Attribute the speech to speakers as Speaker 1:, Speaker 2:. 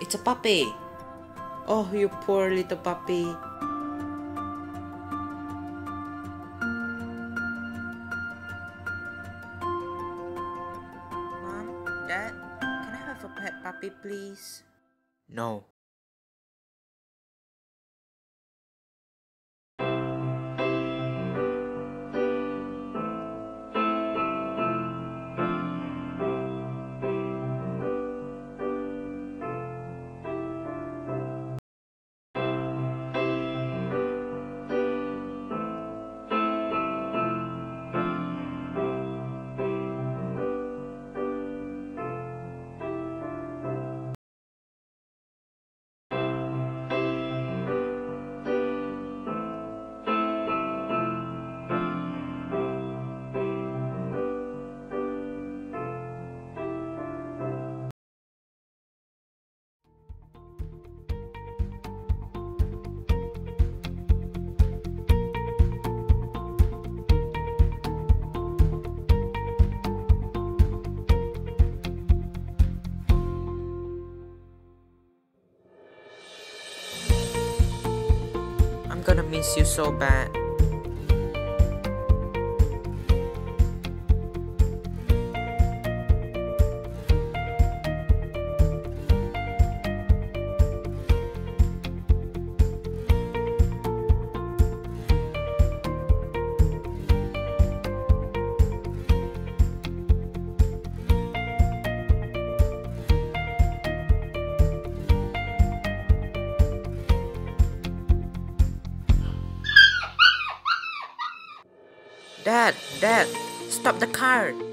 Speaker 1: It's a puppy. Oh, you poor little puppy. Mom, Dad, can I have a pet puppy, please? No. I'm gonna miss you so bad. Dad, stop the car.